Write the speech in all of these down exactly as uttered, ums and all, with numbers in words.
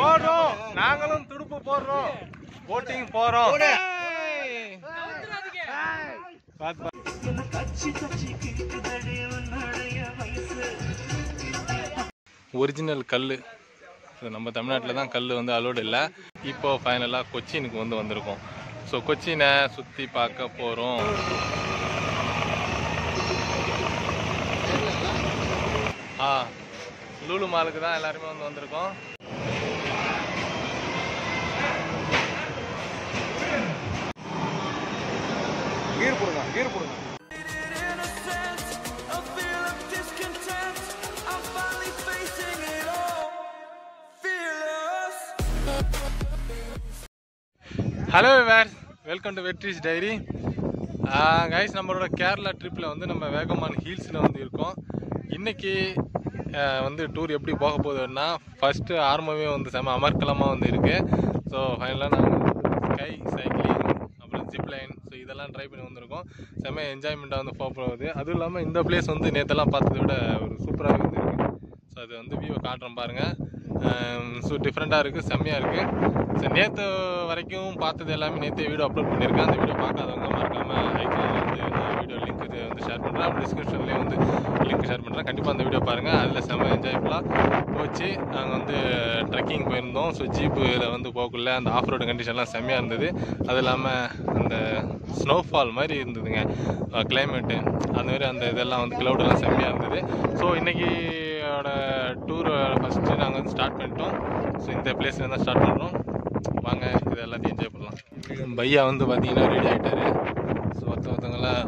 போடுறோம், நாங்களும் துடுப்பு போடுறோம், போட்டிங் போறோம். ஒரிஜினல் கல் நம்ம தமிழ்நாட்டில் தான் கல் வந்து அலோடு இல்லை. இப்போ ஃபைனலாக கொச்சினுக்கு வந்து வந்திருக்கோம். ஸோ கொச்சினை சுற்றி பார்க்க போகிறோம். ஆ லூலு மாலுக்கு தான் எல்லாருமே வந்து வந்திருக்கோம். கீர் போடுங்க, கீர் போடுங்க. Hello viewers, welcome to Vetri's diary. Guys, நம்மளோட கேரளா ட்ரிப்பில் வந்து நம்ம வேகமான் ஹில்ஸில் வந்து இருக்கோம். இன்றைக்கி வந்து டூர் எப்படி போக போகுதுன்னா, ஃபஸ்ட்டு ஆரம்பமே வந்து செம அமர்க்கலமாக வந்து இருக்குது. ஸோ ஃபைனலாக நாங்கள் ஸ்கை சைக்கிளிங், அப்புறம் ஜிப்லைன், ஸோ இதெல்லாம் ட்ரை பண்ணி வந்திருக்கோம். செம என்ஜாய்மெண்ட்டாக வந்து போக போகுது. அதுவும் இல்லாமல் இந்த பிளேஸ் வந்து நேற்றெல்லாம் பார்த்ததை விட ஒரு சூப்பராகவே வந்து இருக்குது. ஸோ அது வந்து வியூவை காட்டுறோம் பாருங்கள். ஸோ டிஃப்ரெண்ட்டாக இருக்குது, செம்மையாக இருக்குது. ஸோ நேற்று வரைக்கும் பார்த்தது எல்லாமே நேற்று வீடியோ அப்லோட் பண்ணியிருக்கேன். அந்த வீடியோ பார்க்காதவங்க மறக்காமல் ஐக்கானில் வந்து நான் வீடியோ லிங்க் இது வந்து ஷேர் பண்ணுறேன். அப்படி டிஸ்கிரிப்ஷன்லேயே வந்து லிங்க் ஷேர் பண்ணுறேன். கண்டிப்பாக அந்த வீடியோ பாருங்கள். அதில் செம்ம என்ஜாய்ஃபுல்லாக போச்சு. நாங்கள் வந்து ட்ரெக்கிங் போயிருந்தோம். ஸோ ஜீப்பு இதில் வந்து போகக்குள்ள அந்த ஆஃப் ரோடு கண்டிஷன்லாம் செம்மையாக இருந்தது. அது இல்லாமல் அந்த ஸ்னோஃபால் மாதிரி இருந்ததுங்க கிளைமேட்டு. அந்த மாதிரி அந்த இதெல்லாம் வந்து க்ளவுடெல்லாம் செம்மையாக இருந்தது. ஸோ இன்றைக்கி டூர் ஃபஸ்ட்டு நாங்கள் வந்து ஸ்டார்ட் பண்ணிட்டோம். ஸோ இந்த பிளேஸ்ல தான் ஸ்டார்ட் பண்ணுறோம். வாங்க இது எல்லாத்தையும் என்ஜாய் பண்ணலாம். பையா வந்து பார்த்தீங்கன்னா ரெடி ஆகிட்டாரு. ஸோ ஒருத்த ஒருத்தவங்களாம்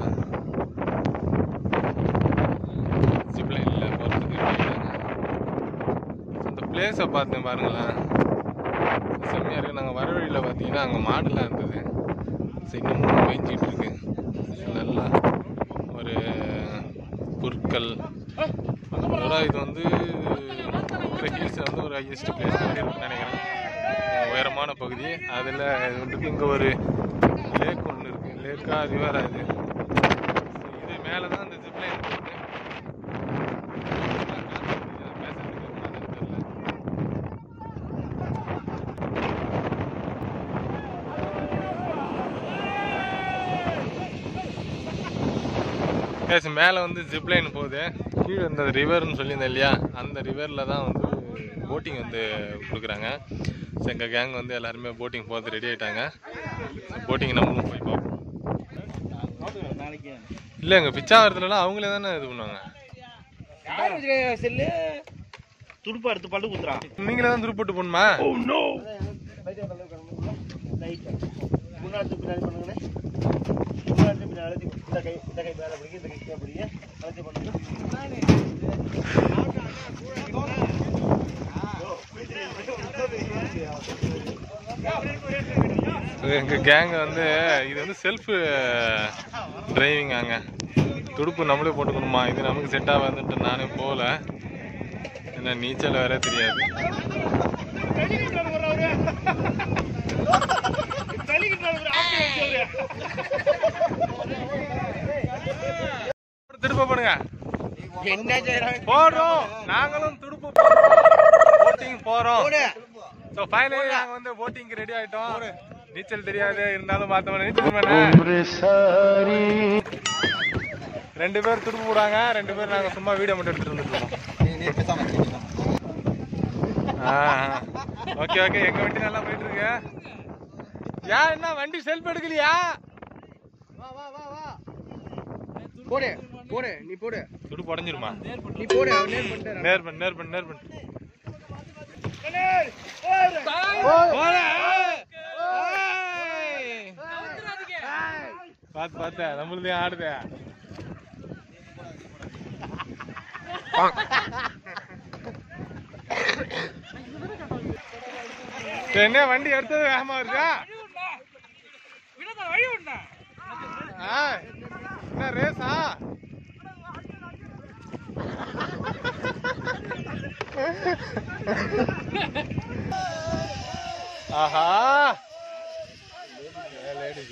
ஜிப்லைனில் போகிறதுக்கு ரெடி ஆகிட்டாங்க. அந்த பிளேஸை பார்த்தேன் பாருங்களேன், செம்மையாக இருக்குது. நாங்கள் வர வழியில் பார்த்தீங்கன்னா அங்கே மாடெல்லாம் இருந்தது. ஸோ இன்னமும் பெஞ்சிக்கிட்டு இருக்கு. நல்லா ஒரு புற்கள். இது வந்து ஹில்ஸ் வந்து ஒரு ஹையஸ்ட் பிளேஸ் இருக்குன்னு நினைக்கிறேன், உயரமான பகுதி. அதில் வந்துட்டு இங்கே ஒரு லேக் ஒன்று இருக்குது. லேக்கா ரிவரா இது? இது மேலே தான் அந்த ஜிப்லைன் இருக்குது. பேச மேலே வந்து ஜிப்லைன் போகுது. கீழே இந்த ரிவர்னு சொல்லியிருந்தேன் இல்லையா, அந்த ரிவரில் தான் வந்து போட்டிங் வந்து கொடுக்குறாங்க. ஸோ எங்கள் கேங் வந்து எல்லாருமே போட்டிங் போகிறது ரெடி ஆகிட்டாங்க. போட்டிங் நம்மளும் போய் பார்ப்போம். இல்லை, எங்கள் பிச்சாவரத்துலலாம் அவங்களே தானே இது பண்ணுவாங்க. துடுப்பு எடுத்து பல்லு குத்துறா. நீங்களே தான் துடுப்பு போட்டு போகணுமா? முன்னாடி பின்னாடி பண்ணுங்க. முன்னாடி பின்னாடி அழுத்தி இந்த கை இந்த கை மேலே பிடிக்க, இந்த கை அப்படியே அழுத்தி பண்ணுங்க. எங்கள் கேங் வந்து இது வந்து செல்ஃப் டிரைவிங். அங்கே துடுப்பு நம்மளே போட்டுக்கணுமா? இது நமக்கு செட்டாக வந்துட்டு நானே போகல. ஏன்னா நீச்சல் வேற தெரியாது. துடுப்பு போடுங்க. என்ன செய்யறாங்க? போடுறோம், நாங்களும் துடுப்பு போடுறோம், போட்டிங் போறோம். ஸோ ஃபைனலி நாங்கள் வந்து போட்டிங்க்கு ரெடி ஆகிட்டோம். நீச்சல் தெரியாது, இருந்தாலும் பார்த்தோம்னா நீச்சல் ரெண்டு பேர் துடுப்பு போடுவாங்க, ரெண்டு பேர் நாங்கள் சும்மா வீடியோ மட்டும் எடுத்துட்டு வந்துருக்கோம். ஓகே ஓகே, எங்க வண்டி நல்லா போயிட்டு இருக்கு. ஏன் என்ன வண்டி செல்ஃப் எடுக்கலையா? போடு போடு, நீ போடு. துடுப்பு உடஞ்சிருமா? நீ போடு. நேர் பண்ணு நேர் பண்ணு நேர் பண்ணு நேர் பண்ணு. பாத்து பாத்து நம்மளதே ஆடுதே. என்ன வண்டி எடுத்தது வேகமா வருதா? என்ன ரேஸா? ஆஹா, லேடிஸ்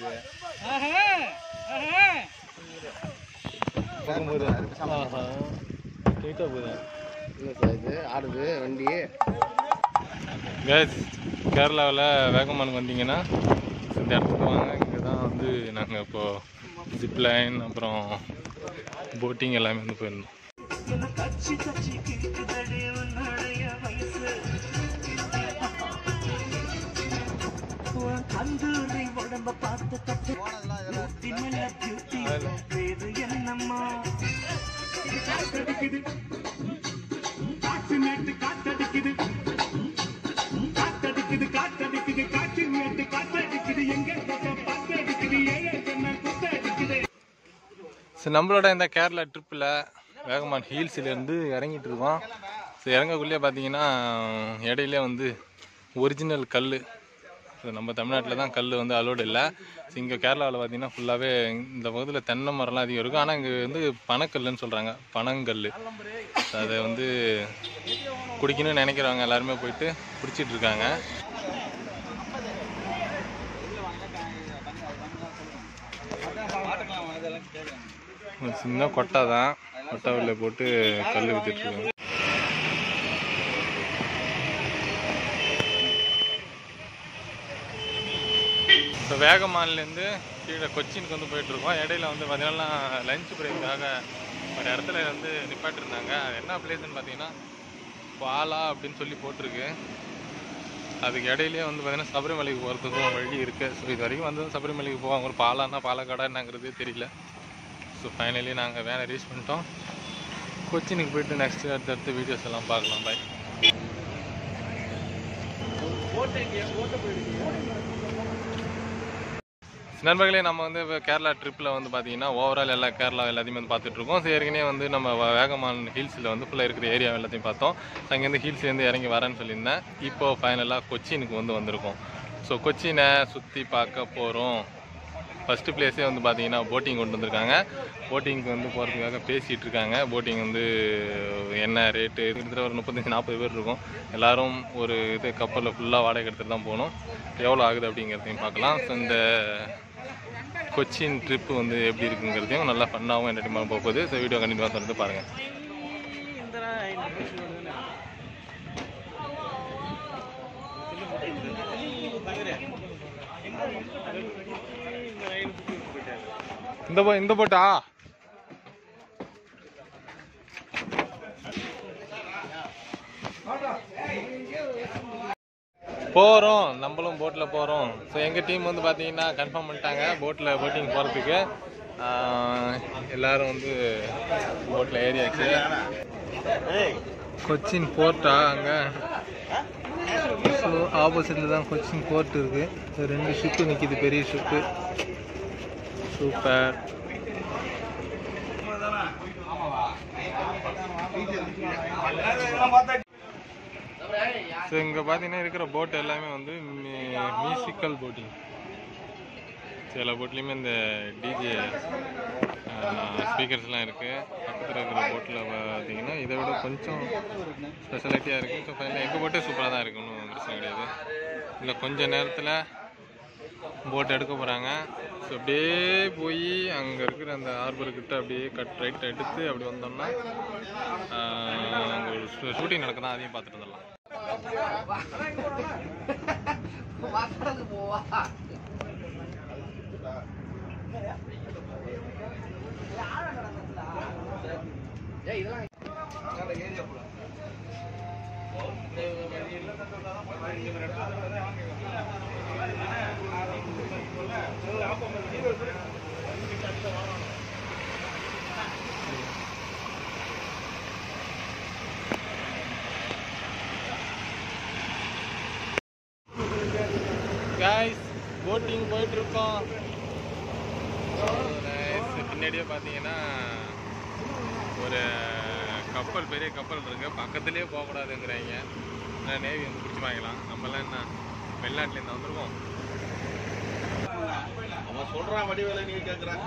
ஆடுது வண்டி. கேஸ் கேரளாவில் வேகமானுக்கு வந்தீங்கன்னா இந்த இடத்துக்கு வாங்க. இங்கே தான் வந்து நாங்கள் இப்போது ஜிப்லைன் அப்புறம் போட்டிங் எல்லாமே வந்து போயிருந்தோம். ஸோ நம்மளோட இந்த கேரளா ட்ரிப்பில் வேகமான் ஹில்ஸ்லேருந்து இறங்கிட்டு இருக்கோம். ஸோ இறங்கக்குள்ளே பார்த்தீங்கன்னா இடையிலே வந்து ஒரிஜினல் கல். ஸோ நம்ம தமிழ்நாட்டில் தான் கல் வந்து அலோடு இல்லை. ஸோ இங்கே கேரளாவில் பார்த்தீங்கன்னா ஃபுல்லாகவே இந்த பகுதியில் தென்னை மரம்லாம் அதிகம் இருக்கும். ஆனால் இங்கே வந்து பனக்கல்லுன்னு சொல்கிறாங்க, பனங்கல். அதை வந்து குடிக்கணும்னு நினைக்கிறவங்க எல்லாருமே போயிட்டு குடிச்சிட்டு இருக்காங்க. சின்ன கொட்டை தான், கொட்டை உள்ள போட்டு கல் வித்துட்டு இருக்காங்க. இப்போ வேகமான்லேருந்து கீழே கொச்சினுக்கு வந்து போயிட்டுருக்கோம். இடையில வந்து பார்த்தீங்கன்னா லஞ்ச் பிரேக்காக ஒரு இடத்துல வந்து நிப்பாட்டிருந்தாங்க. அது என்ன பிளேஸ்ன்னு பார்த்தீங்கன்னா பாலா அப்படின்னு சொல்லி போட்டிருக்கு. அதுக்கு இடையிலே வந்து பார்த்தீங்கன்னா சபரிமலைக்கு போகிறதுக்கும் வழி இருக்குது. ஸோ இது வரைக்கும் வந்து சபரிமலைக்கு போவாங்க. ஒரு பாலான்னா பாலக்காடா என்னங்கிறது தெரியல. ஸோ ஃபைனலி நாங்கள் வேலை ரீச் பண்ணிட்டோம். கொச்சினுக்கு போயிட்டு நெக்ஸ்ட் அடுத்தடுத்து வீடியோஸ் எல்லாம் பார்க்கலாம். பாய். நண்பர்களே, நம்ம வந்து இப்போ கேரளா ட்ரிப்பில் வந்து பார்த்தீங்கன்னா ஓவரால் எல்லா கேரளா எல்லாத்தையுமே வந்து பார்த்துட்ருக்கோம். ஸோ ஏற்கனவே வந்து நம்ம வேகமான் ஹில்ஸில் வந்து ஃபுல்லாக இருக்கிற ஏரியா எல்லாத்தையும் பார்த்தோம். அங்கேருந்து ஹில்ஸ்லேருந்து இறங்கி வரேன்னு சொல்லியிருந்தேன். இப்போது ஃபைனலாக கொச்சினுக்கு வந்து வந்திருக்கோம். ஸோ கொச்சினை சுற்றி பார்க்க போகிறோம். ஃபஸ்ட்டு பிளேஸே வந்து பார்த்தீங்கன்னா போட்டிங் கொண்டு வந்திருக்காங்க. போட்டிங்க்கு வந்து போகிறதுக்காக பேசிகிட்டு இருக்காங்க. போட்டிங் வந்து என்ன ரேட்டு, கிட்டத்தட்ட ஒரு முப்பத்தஞ்சு நாற்பது பேர் இருக்கும். எல்லோரும் ஒரு இது கப்பலில் ஃபுல்லாக வாடகை எடுத்துகிட்டு தான் போகணும். எவ்வளோ ஆகுது அப்படிங்கிறதையும் பார்க்கலாம். ஸோ இந்த கொச்சின் ட்ரிப்பு வந்து எப்படி இருக்குங்கிறதையும் நல்லா ஃபன்னாகவும் என்டர்டைன்மெண்ட் போகுது. ஸோ வீடியோ கண்டிப்பாக தொடர்ந்து பாருங்கள். இந்த போ இந்த போட்டா போகிறோம், நம்மளும் போட்டில் போகிறோம். ஸோ எங்கள் டீம் வந்து பார்த்தீங்கன்னா கன்ஃபார்ம் பண்ணிட்டாங்க போட்டில் போட்டிங் போகிறதுக்கு. எல்லோரும் வந்து போட்டில் ஏறியாச்சு. கொச்சின் போர்ட்டா அங்கே. ஸோ ஆப்போசிட்டில் தான் கொச்சின் போர்ட் இருக்குது. ஸோ ரெண்டு ஷிப்பு நிற்கிது, பெரிய ஷிப்பு. சூப்பர். ஸோ இங்கே பார்த்தீங்கன்னா இருக்கிற போட் எல்லாமே வந்து மியூசிக்கல் போட்டிங். சில போட்லேயுமே இந்த டிஜே ஸ்பீக்கர்ஸ்லாம் இருக்குது. பக்கத்தில் இருக்கிற போட்டில் பார்த்தீங்கன்னா இதை விட கொஞ்சம் ஸ்பெஷாலிட்டியாக இருக்குது. ஸோ ஃபைனலாக எங்கள் போட்டே சூப்பராக தான் இருக்குது, ஒன்றும் பிரச்சனை கிடையாது. இல்லை கொஞ்சம் நேரத்தில் போட் எடுக்க போகிறாங்க. ஸோ அப்படியே போய் அங்கே இருக்கிற அந்த ஹார்பர்கிட்ட அப்படியே கட் ரைட் எடுத்து அப்படி வந்தோம்னா அங்கே ஒரு ஷூட்டிங் நடக்க தான், அதையும் பார்த்துட்டு வந்துடலாம். गाइस போட்டிங் போயிட்டு இருக்கோம். பின்னாடியே பார்த்தீங்கன்னா ஒரு கப்பல், பெரிய கப்பல் இருக்கு. பக்கத்துலேயே போகக்கூடாதுங்கிறாங்க. நேவி வந்து பிடிச்சி வாங்கலாம். நம்மளாம் என்ன வெளிநாட்டிலேருந்து வந்திருக்கோம். அவன் சொல்றான் வடிவேலை நீ கேட்குறாங்க.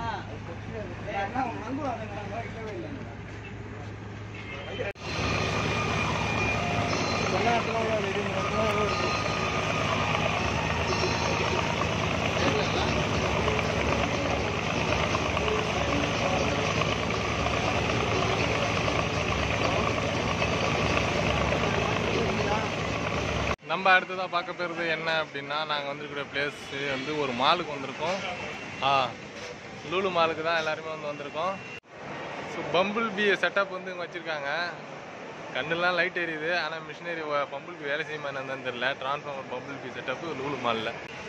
நம்ம அடுத்ததாக பார்க்க போகிறது என்ன அப்படின்னா, நாங்கள் வந்துருக்கிற பிளேஸ் வந்து ஒரு மாலுக்கு வந்திருக்கோம். ஆ லூலு மாலுக்கு தான் எல்லாருமே வந்து வந்திருக்கோம். ஸோ பம்பிள் பி செட்டப் வந்து இங்கே வச்சுருக்காங்க. கண்ணுலாம் லைட் எரியுது, ஆனால் மிஷினரி பம்பிள் பி வேலை செய்யுமா என்னன்னு தெரியல. Transformer bumble bee setup Lulu மாலில்.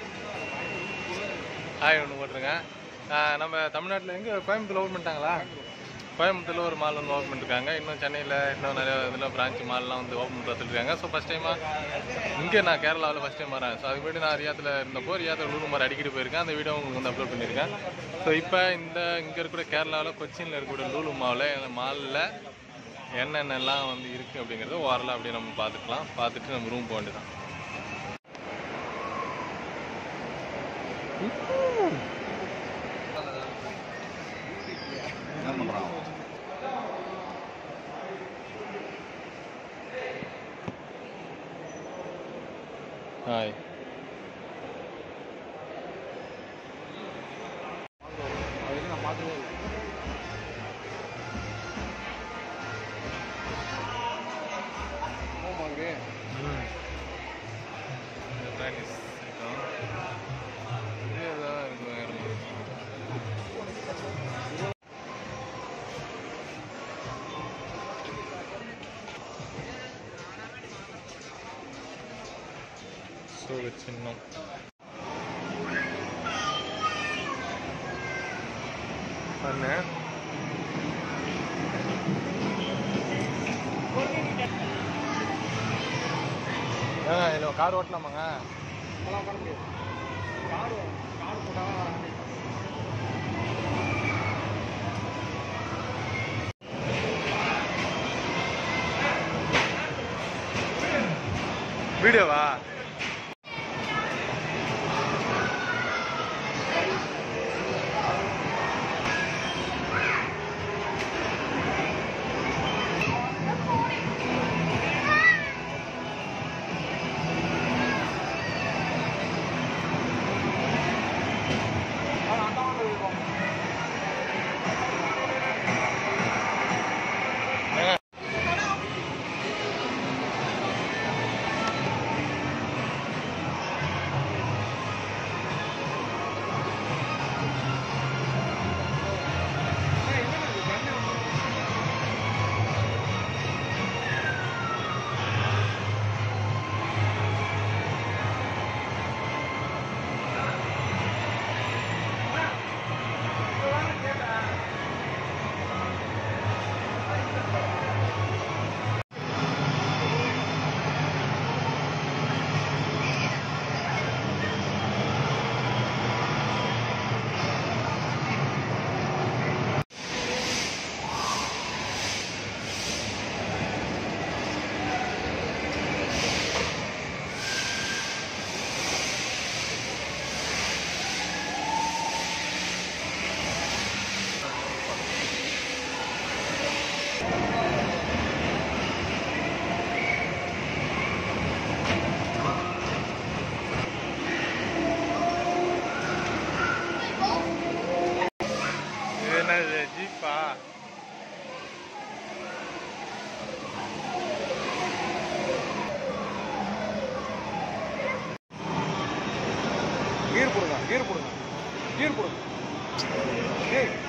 ஹாய் ஒன்று போட்டுருங்க. நம்ம தமிழ்நாட்டில் எங்கே கோயம்புத்தூர் ஓப்பன் பண்ணிட்டாங்களா? கோயம்புத்தூரில் ஒரு மால் வந்து ஓப்பன் பண்ணிருக்காங்க. இன்னும் சென்னையில் இன்னும் நிறைய இதில் பிரான்ச் மால்லாம் வந்து ஓப்பன் பண்ணி பார்த்துருக்காங்க. ஸோ ஃபஸ்ட் டைமாக இங்கே நான் கேரளாவில் ஃபஸ்ட் டைம் வரேன். ஸோ அதுக்கு முன்னாடி நான் ரியாத்தில் இருந்தப்போ ரியாத்தில் லூலு மால் அடிக்கடி போயிருக்கேன். அந்த வீடியோ உங்களுக்கு வந்து அப்லோட் பண்ணியிருக்கேன். ஸோ இப்போ இந்த இங்கே இருக்கக்கூடிய கேரளாவில் கொச்சினில் இருக்கக்கூடிய லூலு மாலில் மாலில் என்னென்னலாம் வந்து இருக்குது அப்படிங்கிறத ஓரலாக அப்படியே நம்ம பார்த்துக்கலாம். பார்த்துட்டு நம்ம ரூம் போக வேண்டியதான். ஹாய். நான் பார்த்ததே இல்லை. ஆமாங்க. ம் Chinese ஐட்டம் இதே தான் இருக்கும். வேறு ஸோ சின்னம் பண்ணு. ஏங்க இல்லை கார் ஓட்டலாமாங்க? அதெல்லாம் பண்ண முடியாது. கார் கார் போட்டால் வீடியோவா? என்னது ஜீப்பா? கீர் போடுங்க, கீர் போடுங்க, கீர் போடுங்க. ஏய்